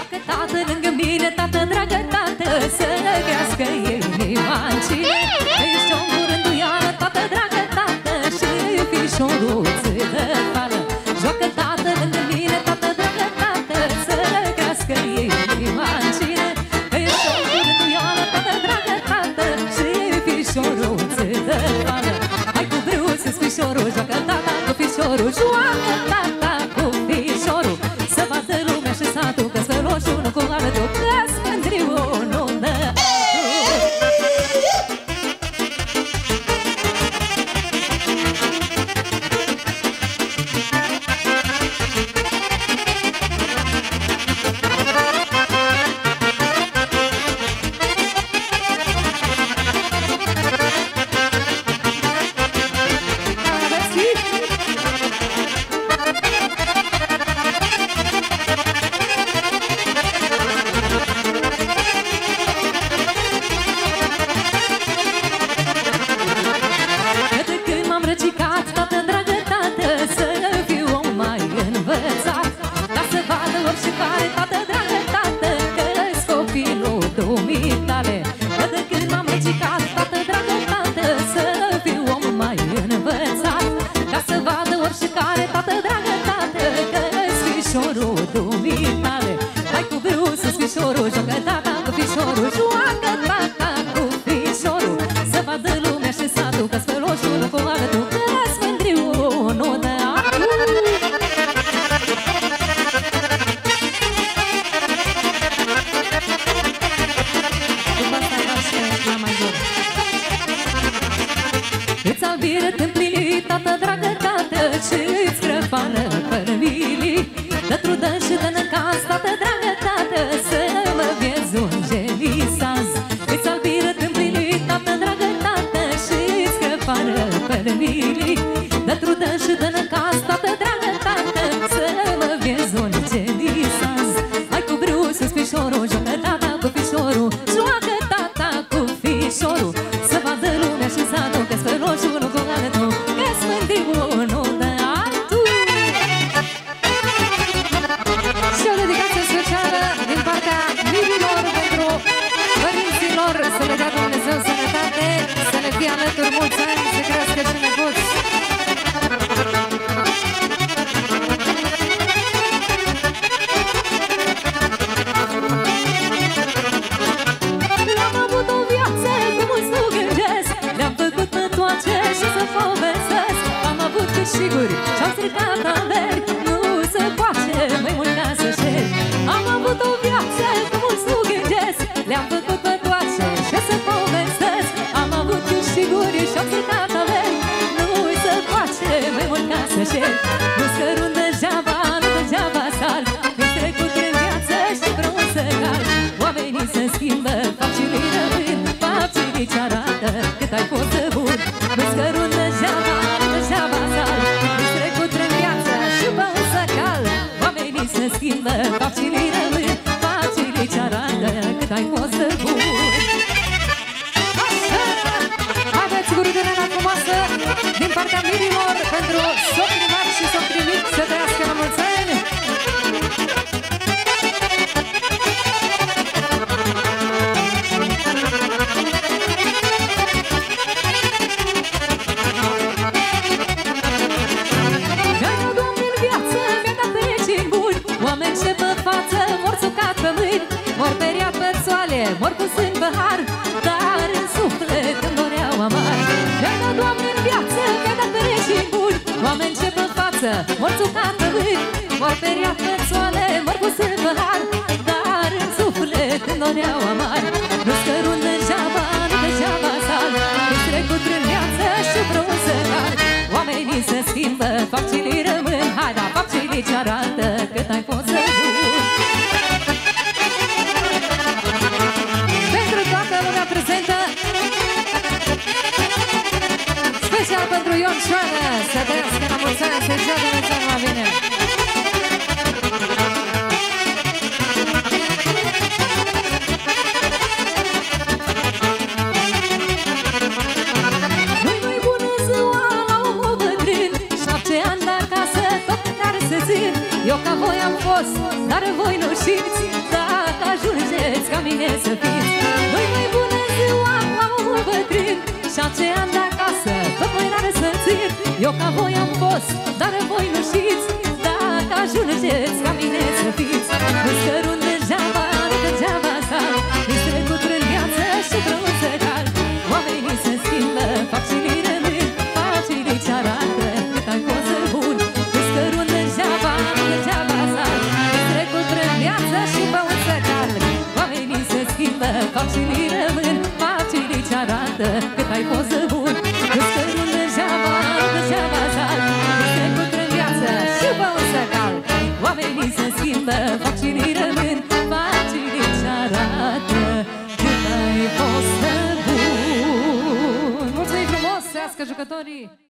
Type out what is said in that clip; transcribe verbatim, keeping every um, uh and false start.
Joacă tată lângă mine, tată, dragă tată, să crească inima în cine. Ești o curânduială, tată, dragă tată, și fișorul ți dă fală. Joacă tată lângă mine, tată, dragă tată, să crească inima în cine. Ești o curânduială, tată, dragă tată, și fișorul ți dă fală. Hai cu brâuț-ți fișorul, joacă tata cu fișorul, joacă tata cu fișorul. Să vadă lumea și satul că-s feloșul nu cu alătul, că-s mândriul nu dă pentru Ion Șoară, să trăiască la mulți ani, să-și ia de mulți ani la bine. Eu ca voi am fost, dar voi nu știți. Dacă ajungeți ca mine să fiți, Uscărun degeaba, degeaba sar, îi trecut prin viață și frunță cal. Oamenii se schimbă, facilii rămân, facilii ce arată cât ai fost bun. Uscărun degeaba, degeaba sar, îi trecut prin viață și frunță cal. Oamenii se schimbă, facilii rămân, facilii ce arată cât ai fost bun. Uscărun degeaba, degeaba sar, îi trecut prin viață și frunță cal. Oamenii se schimbă, facilii rămân, facilii ce arată cât ai fost bun. Mulțumim frumos, sească jucătorii!